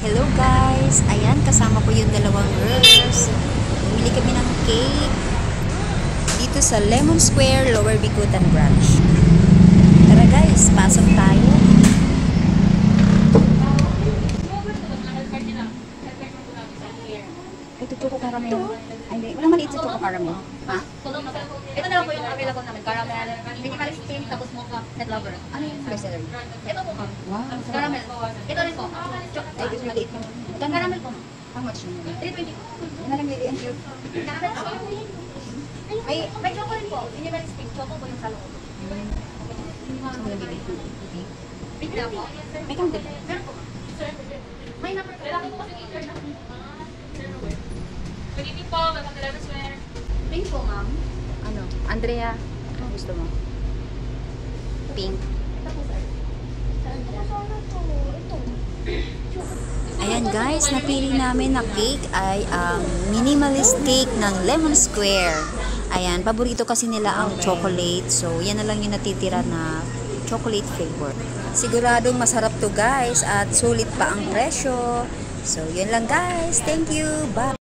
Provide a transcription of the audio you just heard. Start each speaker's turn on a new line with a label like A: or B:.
A: Hello guys! Ayan, kasama ko yung dalawang girls. Bumili kami ng cake dito sa Lemon Square, Lower Bicutan Branch. Tara guys, pasok tayo. Ito choco caramel. Ay, hindi. Walang maliit sa choco caramel. Ha?
B: Ito na lang po yung available namin. Caramel, minimalist cream, tapos mocha, net lover.
A: Ano yung bestseller?
B: Ito po ma'am.
A: Wow!
B: Caramel. Ito rin po.
A: Ay, ito maliit mo.
B: Caramel po.
A: How much yun?
B: 320.
A: Ano lang lili and cute?
B: Caramel po. May choco rin po. Minimalist cream. Choco po yung sa loob.
A: Gusto mo lang bibig?
B: Pink na po.
A: May counter.
B: Meron po. May number po. Lalaki po kasi eater na. Good evening po. Welcome to Lemon Square. Pink po ma'am.
A: Ano? Andrea, ano gusto mo? Pink.
B: Ito po sir.
A: Ayan guys, napili namin na cake ay ang minimalist cake ng Lemon Square. Ayan, paborito kasi nila ang chocolate. So, yan na lang yung natitira na chocolate flavor. Siguradong masarap to guys at sulit pa ang presyo. So, yun lang guys. Thank you. Bye!